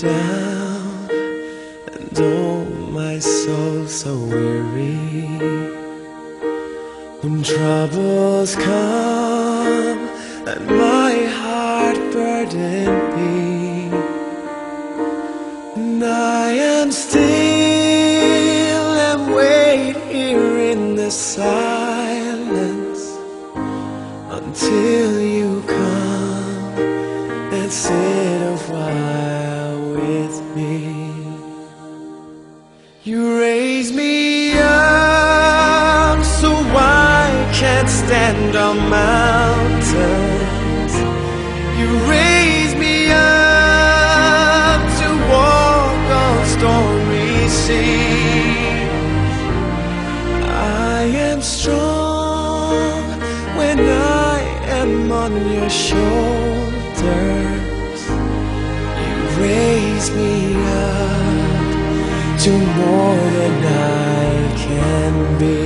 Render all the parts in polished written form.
down, and oh, my soul so weary. When troubles come and my heart burden be, and I am still and wait here in the silence until you come and sit a while with me. You raise me up so I can't stand on mountains. You raise me up to walk on stormy seas. I am strong when I am on your shoulders. You raise me up to more than I can be.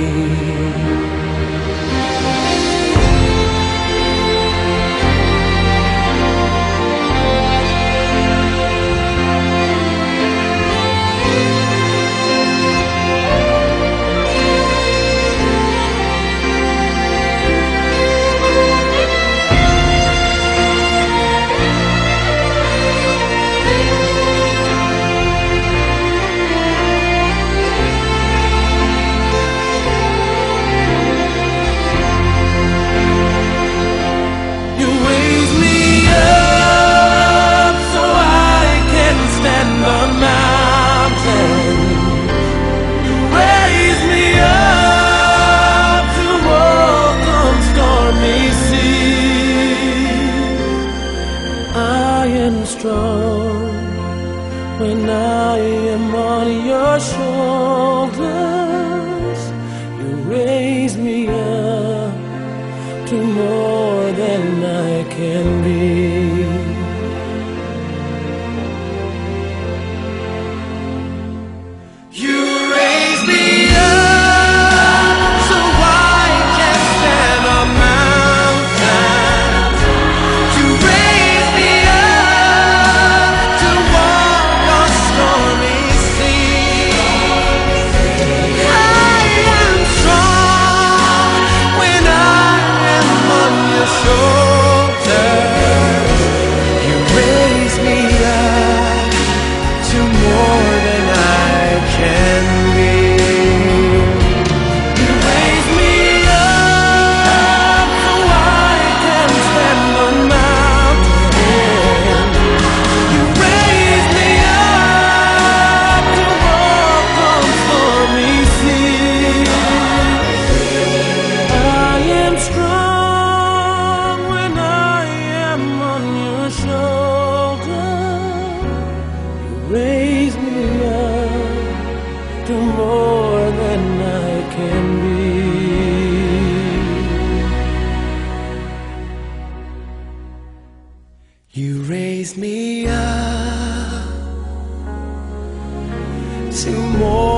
Strong when I am on your shoulders. You raise me up to more than I can be. You raise me up so I can stand on mountains. You raise me raise me up to more than I can be. You raise me up to more